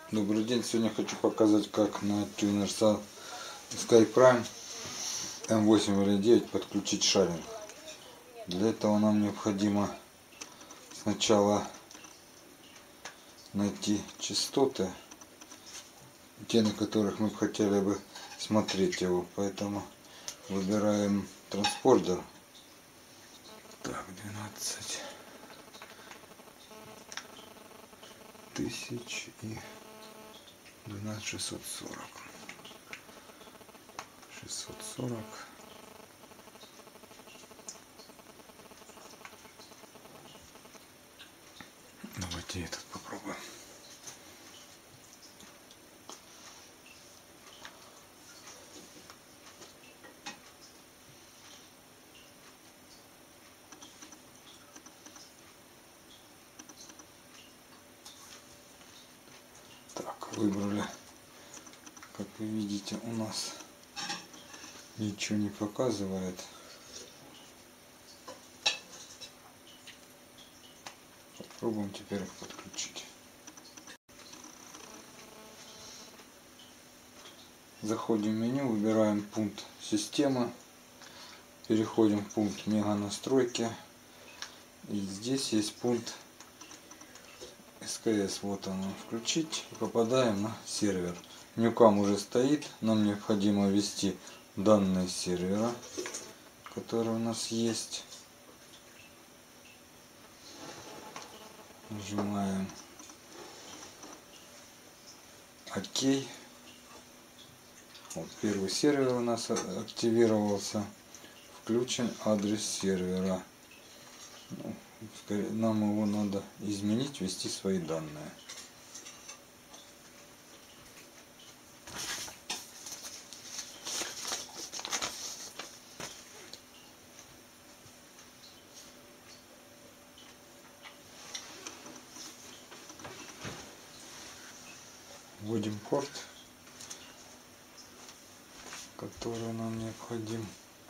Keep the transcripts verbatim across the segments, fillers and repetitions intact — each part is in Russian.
Добрый день, сегодня хочу показать, как на Tuner SkyPrime эм восемь эл девять подключить шаринг. Для этого нам необходимо сначала найти частоты, те, на которых мы хотели бы смотреть его, поэтому выбираем транспордер. Так, двенадцать тысяч и двенадцать шестьсот сорок. шестьсот сорок. Давайте этот попробуем. Так, выбрали. Как вы видите, у нас ничего не показывает. Попробуем теперь их подключить. Заходим в меню, выбираем пункт системы, переходим в пункт мега настройки, и здесь есть пункт эс ка эс. Вот он, включить, и попадаем на сервер. Ньюкам уже стоит, нам необходимо ввести данные сервера, которые у нас есть. Нажимаем ОК. Вот первый сервер у нас активировался. Включен адрес сервера. Ну, нам его надо изменить, ввести свои данные. Вводим порт, который нам необходим.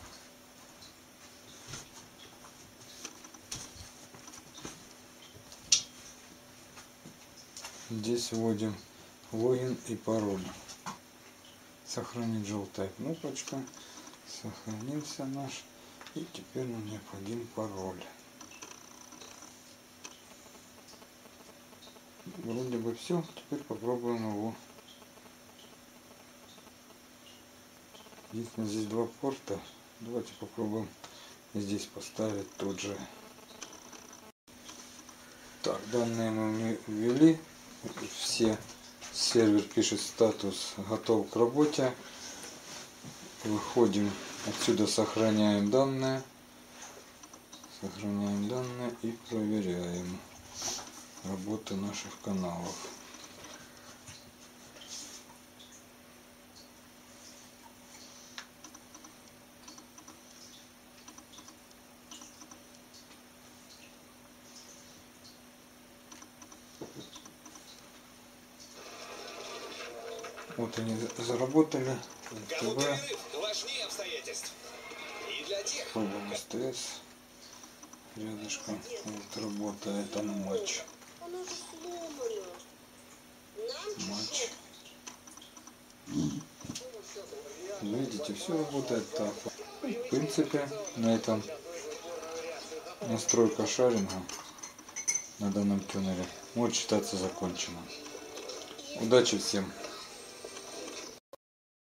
Здесь вводим логин и пароль. Сохранить желтая кнопочка. Сохранился наш. И теперь нам необходим пароль. Вроде бы все. Теперь попробуем его. Единственное, здесь два порта. Давайте попробуем здесь поставить тот же. Так, данные мы ввели. Все. Сервер пишет статус готов к работе. Выходим отсюда, сохраняем данные. Сохраняем данные и проверяем работу наших каналов. Вот они заработали. Пробуем эс тэ эс. Рядышком. Вот работает там матч. Матч. Видите, все работает так. В принципе, на этом настройка шаринга на данном тюнере может считаться закончена. Удачи всем!